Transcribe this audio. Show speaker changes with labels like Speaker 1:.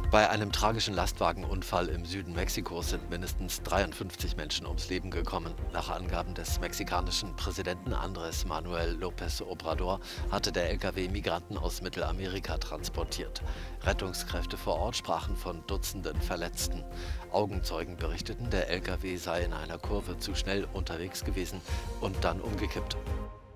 Speaker 1: Bei einem tragischen Lastwagenunfall im Süden Mexikos sind mindestens 53 Menschen ums Leben gekommen. Nach Angaben des mexikanischen Präsidenten Andrés Manuel López Obrador hatte der Lkw Migranten aus Mittelamerika transportiert. Rettungskräfte vor Ort sprachen von Dutzenden Verletzten. Augenzeugen berichteten, der Lkw sei in einer Kurve zu schnell unterwegs gewesen und dann umgekippt.